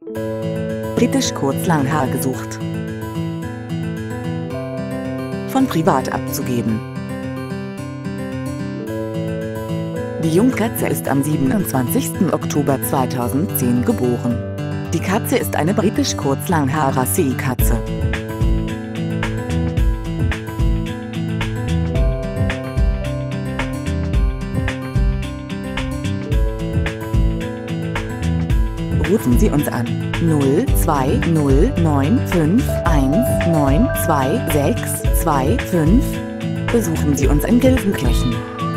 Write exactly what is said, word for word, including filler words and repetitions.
Britisch Kurzlanghaar gesucht. Von privat abzugeben. Die Jungkatze ist am siebenundzwanzigsten Oktober zweitausendzehn geboren. Die Katze ist eine britisch Kurzlanghaar-Rassee-Katze. Rufen Sie uns an null zwei null neun fünf eins neun zwei sechs zwei fünf. Besuchen Sie uns in Gelsenkirchen.